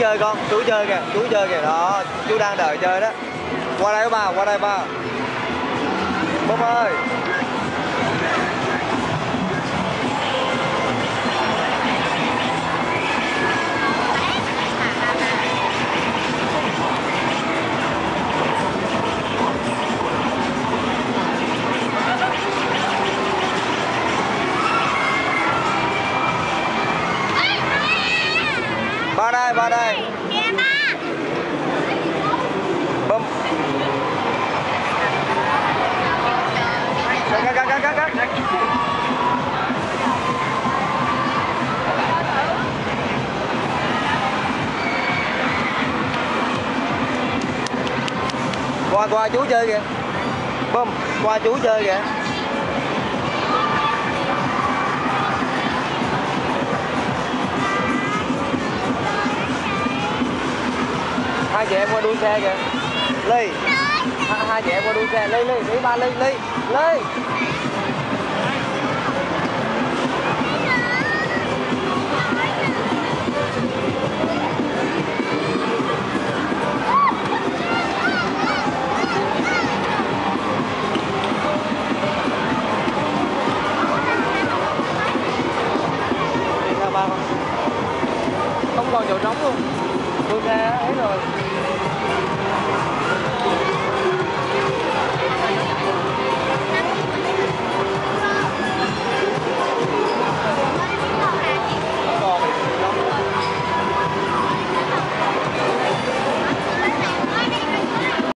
chơi con, chú chơi kìa, chú chơi kìa đó, chú đang đợi chơi đó. Qua đây ba, qua đây ba. Bông ơi. Ba đây, ba đây. Bông. Cắt. Qua chú chơi kìa. Bông, qua chú chơi kìa. Hai chị em qua đua xe kìa. Ly. Hai chị em qua đua xe. Ly, để ba Ly.